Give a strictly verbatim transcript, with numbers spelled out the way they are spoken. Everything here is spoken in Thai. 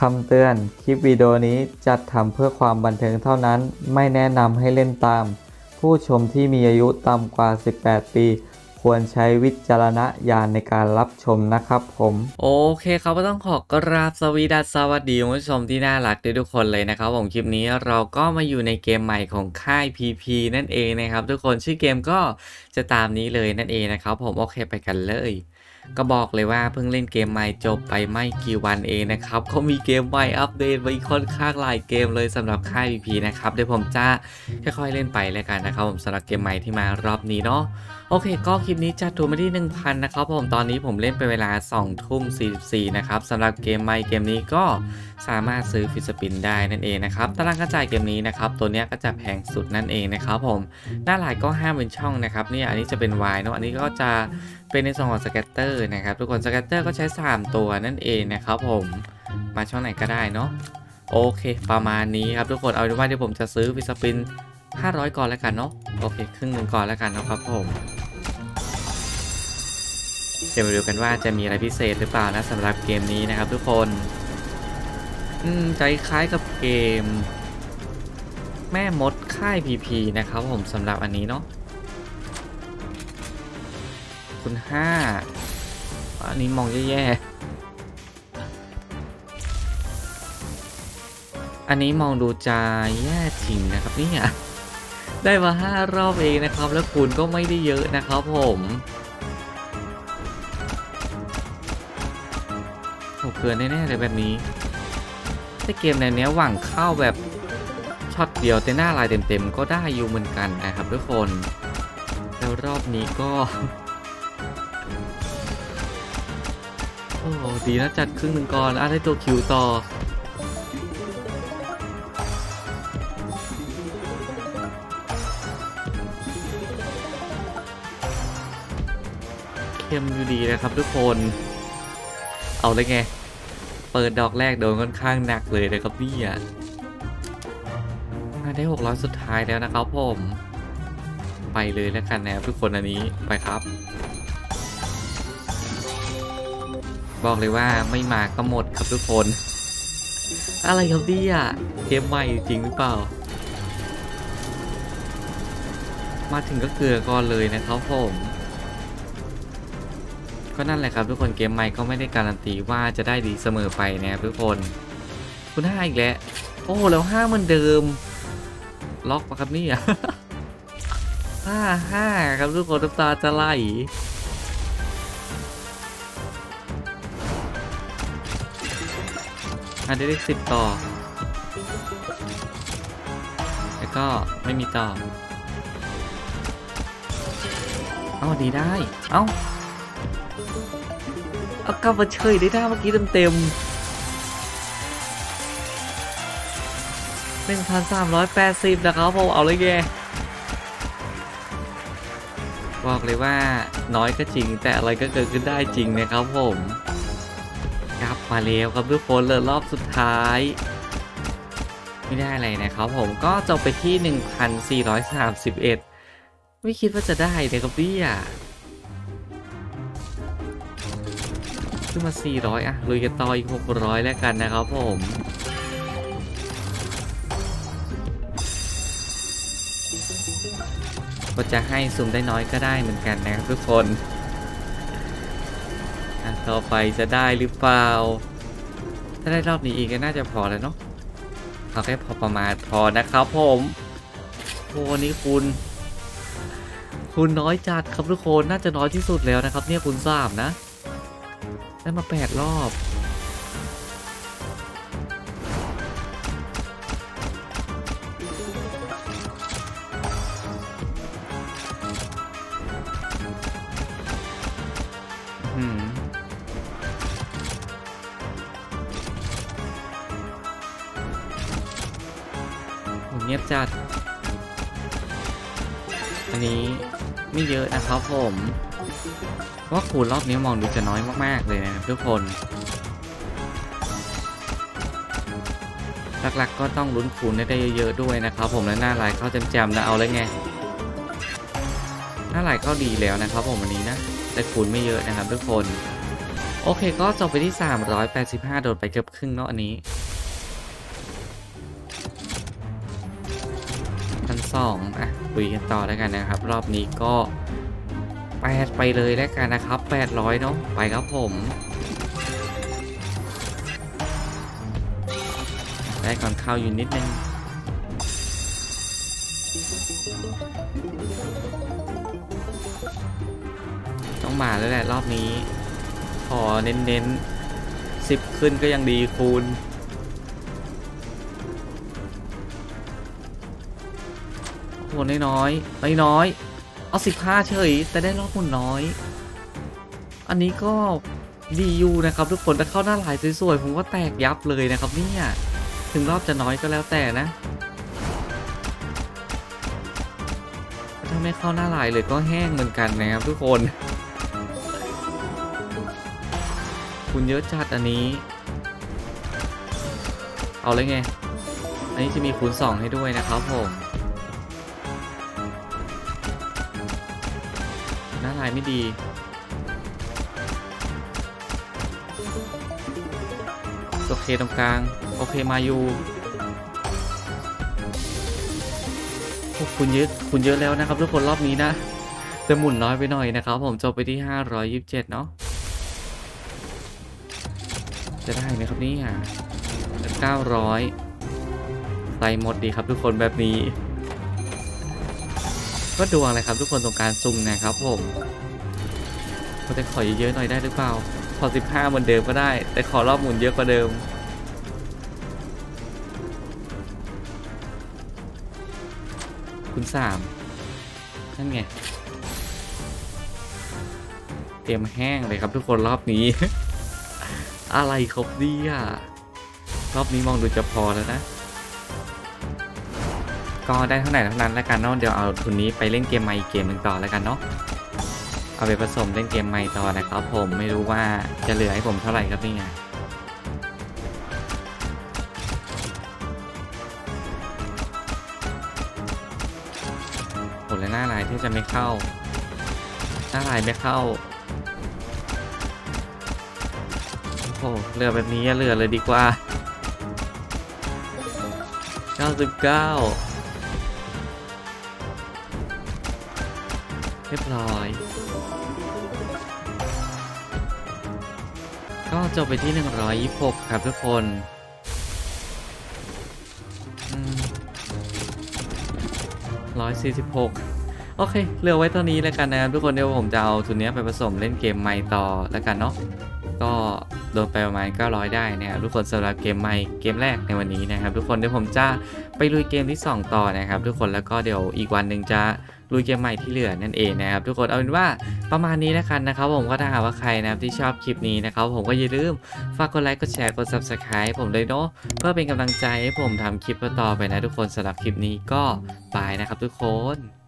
คำเตือนคลิปวิดีโอนี้จัดทำเพื่อความบันเทิงเท่านั้นไม่แนะนำให้เล่นตามผู้ชมที่มีอายุต่ำกว่าสิบแปดปีควรใช้วิจารณญาณในการรับชมนะครับผมโอเคครับก็ต้องขอกราบสวีดัสสวัสดีคุณผู้ชมที่น่ารักทุกคนเลยนะครับผมคลิปนี้เราก็มาอยู่ในเกมใหม่ของค่าย พี พี นั่นเองนะครับทุกคนชื่อเกมก็จะตามนี้เลยนั่นเองนะครับผมโอเคไปกันเลยก็บอกเลยว่าเพิ่งเล่นเกมใหม่จบไปไม่กี่วันเองนะครับเขามีเกมใหม่อัปเดตไว้ค่อนข้างหลายเกมเลยสำหรับค่าย พี พี นะครับเดี๋ยวผมจะค่อยๆเล่นไปแล้วกันนะครับผมสำหรับเกมใหม่ที่มารอบนี้เนาะโอเคก็คลิปนี้จัดถูกมาที่ หนึ่งพัน นะครับผมตอนนี้ผมเล่นไปเวลาสองทุ่มสี่สิบสี่นะครับสำหรับเกมใหม่เกมนี้ก็สามารถซื้อฟิสปินได้นั่นเองนะครับตารางกระจายเกมนี้นะครับตัวนี้ก็จะแพงสุดนั่นเองนะครับผมหน้าหลายก็ห้ามเป็นช่องนะครับนี่อันนี้จะเป็น Y เนาะอันนี้ก็จะเป็นในส่วนของสแกตเตอร์นะครับทุกคนสแกตเตอร์ก็ใช้สามตัวนั่นเองนะครับผมมาช่องไหนก็ได้เนาะโอเคประมาณนี้ครับทุกคนเอาเป็นว่าเดี๋ยวผมจะซื้อฟิสปินห้าร้อยก่อนแล้วกันเนาะโอเคครึ่งหนึ่งก่อนแล้วกันนะครับผมเดี๋ยวมาดูกันว่าจะมีอะไรพิเศษหรือเปล่านะสำหรับเกมนี้นะครับทุกคนอืมใจคล้ายกับเกมแม่มดค่าย พี พี นะครับผมสำหรับอันนี้เนาะคุณห้าอันนี้มองแย่ๆอันนี้มองดูจะแย่จริงนะครับเนี่ยได้มาห้ารอบเองนะครับแล้วคูณก็ไม่ได้เยอะนะครับผมโหเกินแน่ๆเลยแบบนี้แต่เกมในนี้หวังเข้าแบบช็อตเดียวแต่หน้าลายเต็มๆก็ได้อยู่เหมือนกันนะครับทุกคนแล้วรอบนี้ก็โอ้ดีนะจัดครึ่งหนึ่งก่อนอ่ะได้ตัวคิวต่อเข้มอยู่ดีนะครับทุกคนเอาเลยไงเปิดดอกแรกโดนค่อนข้างหนักเลยนะครับนี่อ่ะได้หกร้อยสุดท้ายแล้วนะครับผมไปเลยแล้วกันนะทุกคนอันนี้ไปครับบอกเลยว่าไม่มาก็หมดครับทุกคนอะไรครับนี่อ่ะเกมใหม่จริงหรือเปล่ามาถึงก็เกลือก่อนเลยนะครับผมก็นั่นแหละครับทุกคนเกมใหม่ก็ไม่ได้การันตีว่าจะได้ดีเสมอไปนะครับทุกคนคุณห้าอีกแล้วโอ้แล้วห้าเหมือนเดิมล็อกมาครับนี่อ่ะห้าห้าครับทุกคนน้ำตาจะไหลอันนี้เลขสิบต่อแล้วก็ไม่มีต่อเอ้าดีได้เอ้าเอากลับมาเฉยได้ท่าเมื่อกี้เต็มเต็มหนึ่งพันสามร้อยแปดสิบนะครับผมเอาเลยแกบอกเลยว่าน้อยก็จริงแต่อะไรก็เกิดขึ้นได้จริงนะครับผมกลับมาแล้วครับทุกคนเลยรอบสุดท้ายไม่ได้อะไรนะครับผมก็จบไปที่ หนึ่งพันสี่ร้อยสามสิบเอ็ด ไม่คิดว่าจะได้เลยครับพี่อ่ะขึ้นมาสี่ร้อยอ่ะลุยกันต่ออีกหกร้อยแล้วกันนะครับผมก็จะให้ซูมได้น้อยก็ได้เหมือนกันนะครับทุกคนต่อไปจะได้หรือเปล่าถ้าได้รอบนี้อีกก็น่าจะพอแล้วเนาะเอาแค่พอประมาณพอนะครับผมโอ้นี้คุณคุณน้อยจัดครับทุกคนน่าจะน้อยที่สุดแล้วนะครับเนี่ยคุณสามนะได้มาแปดรอบเงียบจัดอันนี้ไม่เยอะนะครับผมว่าคูณรอบนี้มองดูจะน้อยมากๆเลยนะครับทุกคนหลักๆก็ต้องลุ้นคูณได้เยอะๆด้วยนะครับผมและหน้าลายเข้าแจมๆนะเอาเลยไงหน้าลายเข้าดีแล้วนะครับผมวันนี้นะแต่คูณไม่เยอะนะครับทุกคนโอเคก็จบไปที่สามร้อยแปดสิบห้าโดดไปเกือบครึ่งเนาะอันนี้สองอ่ะคุยกันต่อแล้วกันนะครับรอบนี้ก็แปดไปเลยแล้วกันนะครับแปดร้อยเนาะไปครับผมได้ก่อนเข้าอยู่นิดนึงต้องมาแล้วแหละรอบนี้ขอเน้นๆสิบขึ้นก็ยังดีคูณโอ้น้อยๆน้อยๆเอาสิบห้าเฉยแต่ได้รอบหมุนน้อยอันนี้ก็ดีอยู่นะครับทุกคนถ้าเข้าหน้าหลายสวยๆผมก็แตกยับเลยนะครับเนี่ยถึงรอบจะน้อยก็แล้วแต่นะถ้าไม่เข้าหน้าหลายเลยก็แห้งเหมือนกันนะครับทุกคนคุณเยอะจัดอันนี้เอาเลยไงอันนี้จะมีคูณสองให้ด้วยนะครับผมหน้าลายไม่ดีโอเคตรงกลางโอเคมาอยู่พวกคุณเยอะคุณเยอะแล้วนะครับทุกคนรอบนี้นะจะหมุนน้อยไปหน่อยนะครับผมจบไปที่ห้าร้อยยี่สิบเจ็ดเนาะจะได้ไหมครับนี่อ่ะเก้าร้อยใส่หมดดีครับทุกคนแบบนี้ก็ดวงเลยครับทุกคนตรงการซุ่มนะครับผมเขาจะขอเยอะๆหน่อยได้หรือเปล่าขอสิบห้าเหมือนเดิมก็ได้แต่ขอรอบหมุนเยอะกว่าเดิมคุณสามนั่นไงเตรียมแห้งเลยครับทุกคนรอบนี้ อะไรครบดีอ่ะรอบนี้มองดูจะพอแล้วนะก็ได้เท่าไหร่เท่านั้นแล้วกันเนาะเดี๋ยวเอาทุนนี้ไปเล่นเกมใหม่อีกเกมหนึ่งต่อแล้วกันเนาะเอาไปผสมเล่นเกมใหม่ต่อนะครับผมไม่รู้ว่าจะเหลือให้ผมเท่าไหร่ครับนี่ไงผลและหน้าลายที่จะไม่เข้าหน้าลายไม่เข้าโอ้เรือแบบนี้เรือเลยดีกว่าเก้าสิบเก้าเรียบร้อยก็จบไปที่หนึ่งร้อยยี่สิบหกครับทุกคนหนึ่งร้อยสี่สิบหกโอเคเหลือไว้เท่านี้แล้วกันนะครับทุกคนเดี๋ยวผมจะเอาทุนนี้ไปผสมเล่นเกมใหม่ต่อแล้วกันเนาะก็โดนไปประมาณเก้าร้อยได้นะครับทุกคนสำหรับเกมใหม่เกมแรกในวันนี้นะครับทุกคนเดี๋ยวผมจะไปลุยเกมที่สองต่อนะครับทุกคนแล้วก็เดี๋ยวอีกวันหนึ่งจะลุยเกมใหม่ที่เหลือนั่นเองนะครับทุกคนเอาเป็นว่าประมาณนี้แล้วกันนะครับผมก็ถ้าหากว่าใครนะครับที่ชอบคลิปนี้นะครับผมก็อย่าลืมฝากกดไลค์กดแชร์กด ซับสไครบ์ ผมด้วยเนาะเพื่อเป็นกำลังใจให้ผมทำคลิปต่อไปนะทุกคนสำหรับคลิปนี้ก็บายนะครับทุกคน